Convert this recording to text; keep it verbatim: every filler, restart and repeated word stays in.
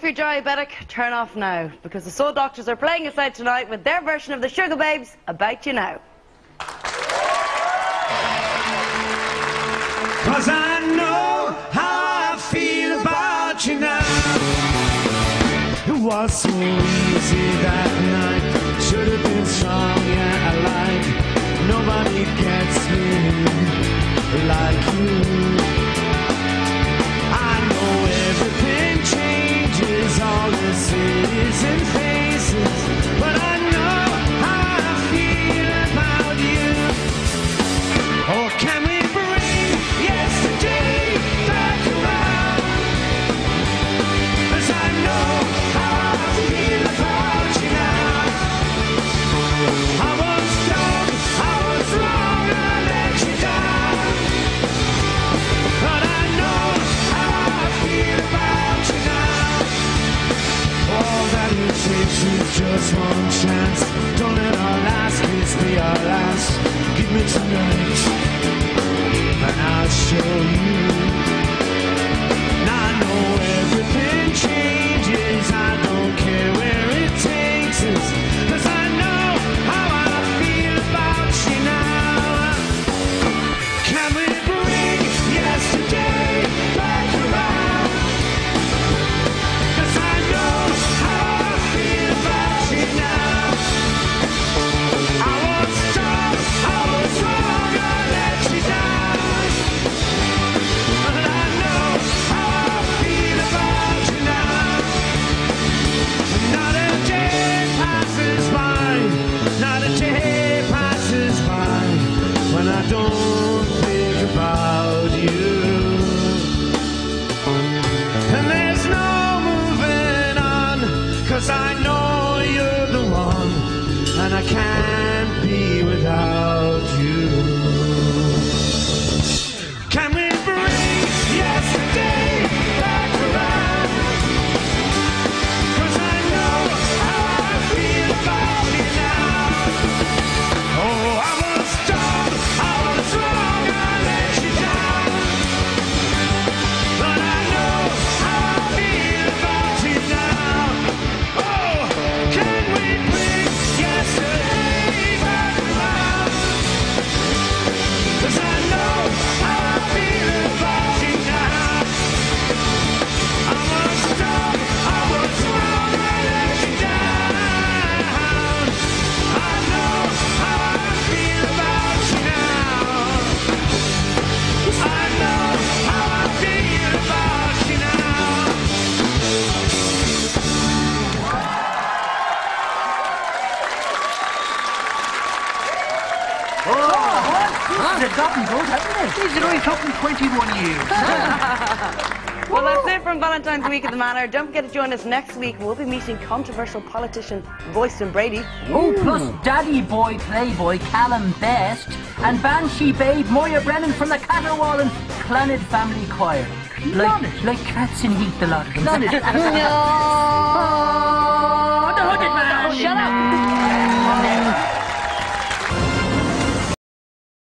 you're diabetic, turn off now, because the Soul Doctors are playing us out tonight with their version of the Sugar Babes, About You Now. Cause I know how I feel about you now. It was so easy that night. Should have been strong, yeah, I like. Nobody gets me like you. I know everything changes, all the cities and faces, but I know how I feel about you. Oh, can we bring yesterday back around? 'Cause I know how I feel about you now. I was dumb, I was wrong, I let you down, but I know how I feel about you now. All that it takes is just one chance. Don't let our last kiss be our last. Give me tonight and I'll show you. Now I know everything changes, I don't care where it takes us, 'cause I know how I feel about you now. Can we bring yesterday back around? 'Cause I know how I feel about you now. I was dumb, I was wrong, I let you down, but I know how I feel about you now. Not a day passes by, not a day passes by when I don't think about you. And there's no moving on, 'cause I know you're the one, and I can't be without you. Can we bring yesterday back around? 'Cause I know how I feel about you now. Oh, I was dumb, I was wrong, I let you down, but I know how I feel about you now. Oh, can we bring yesterday back around? 'Cause I know how I feel about you now. I was dumb, I was wrong, I let you down. I know how I feel about you now. I know how I feel about you now. They've gotten good, haven't they? These are only talking twenty-one years. Well, that's it from Valentine's Week at the Manor. Don't forget to join us next week. We'll be meeting controversial politician Royston Brady. Oh, plus Daddy Boy Playboy Callum Best and Banshee Babe Moya Brennan from the Caterwall and Clonid Family Choir. Like, like cats in heat, the lot of them. Clonid. No! Oh, the Hooded Man! Shut up!